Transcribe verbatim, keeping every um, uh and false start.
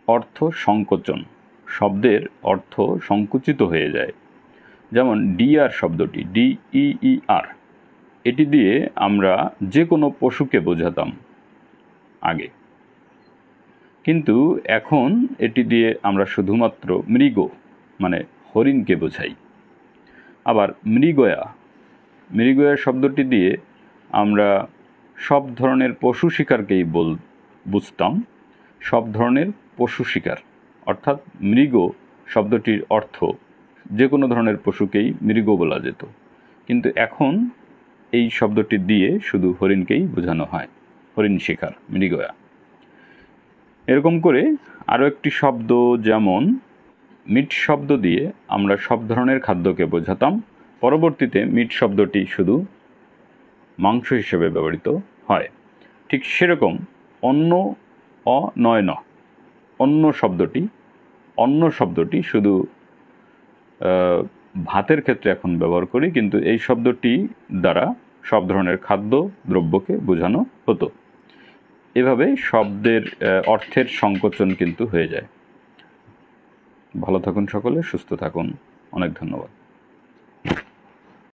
অর্থ সংকোচন, শব্দের অর্থ সংকুচিত হয়ে যায়। যেমন ডিয়ার শব্দটি, ডি ই ই আর, এটি দিয়ে আমরা যে কোনো পশুকে বোঝাতাম আগে, কিন্তু এখন এটি দিয়ে আমরা শুধুমাত্র মৃগ মানে হরিণকে বোঝাই। আবার মৃগয়া, মৃগয়া শব্দটি দিয়ে আমরা সব ধরনের পশু শিকারকেই বল বুঝতাম, সব ধরনের পশু শিকার, অর্থাৎ মৃগ শব্দটির অর্থ যে কোনো ধরনের পশুকেই মৃগ বলা যেত, কিন্তু এখন এই শব্দটি দিয়ে শুধু হরিণকেই বোঝানো হয়, হরিণ শিকার, মৃগয়া। এরকম করে আরও একটি শব্দ, যেমন মিট শব্দ দিয়ে আমরা সব ধরনের খাদ্যকে বোঝাতাম, পরবর্তীতে মিট শব্দটি শুধু মাংস হিসেবে ব্যবহৃত হয়। ঠিক সেরকম অন্ন, অনয়ন, অন্ন শব্দটি, অন্ন শব্দটি শুধু ভাতের ক্ষেত্রে এখন ব্যবহার করি, কিন্তু এই শব্দটি দ্বারা সব ধরনের খাদ্য দ্রব্যকে বোঝানো হতো। এভাবে শব্দের অর্থের সংকোচন কিন্তু হয়ে যায়। ভালো থাকুন সকলে, সুস্থ থাকুন, অনেক ধন্যবাদ।